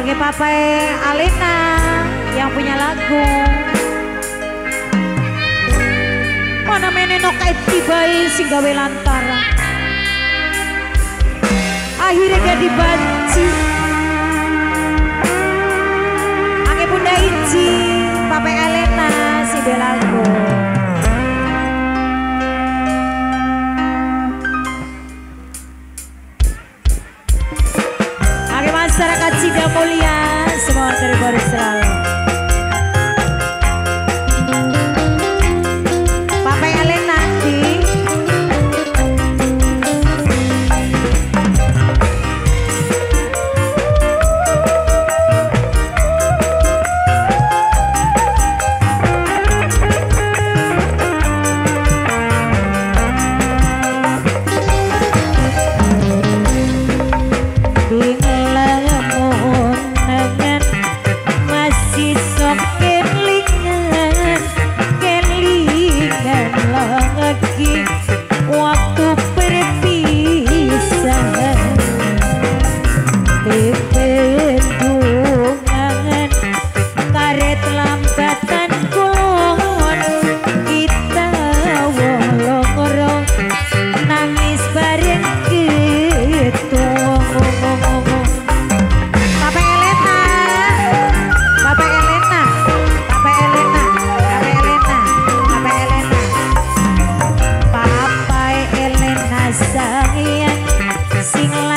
Bagi Papa Alena yang punya lagu. Mana menenok tibai sing gawe lantara. Akhirnya gak dibanci. Angge Bunda Ici, Papa Alena si belagu. Masyarakat Sidang Mulia semua terbaru selalu. Papa Alena di waktu perpisahan bendungan karet lambatan kulon kita wolong-wolong nangis bareng gitu. Papa Elena, Papa Elena, Papa Elena, Papa Elena, Papa Elena, Papa Elena sayang sing